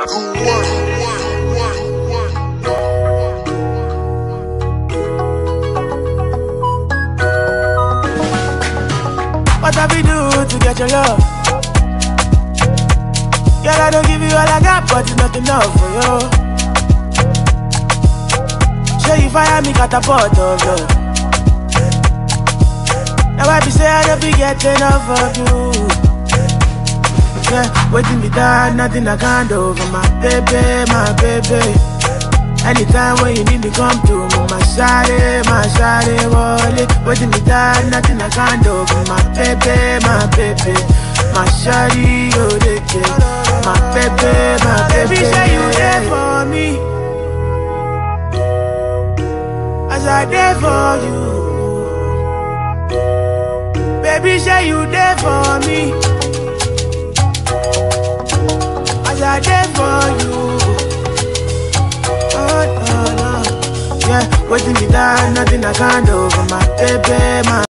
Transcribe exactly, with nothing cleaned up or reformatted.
What have we do to get your love? Girl, I don't give you all I got, but it's not enough for you. Show you fire me, catapult of love. Now I be say I don't be getting enough of you. Yeah, waiting me down, nothing I can't do for my baby, my baby. Anytime when you need me, come to me, my shawty, my shawty, wallet. Waiting me down, nothing I can't do for my baby, my baby. My shawty, oh, they care. My baby, my baby. Baby, say you there for me, as I there for you. Baby, say you there for me, as I there for you. Oh, no, no. Yeah, waiting me down, nothing I can't do for my baby, my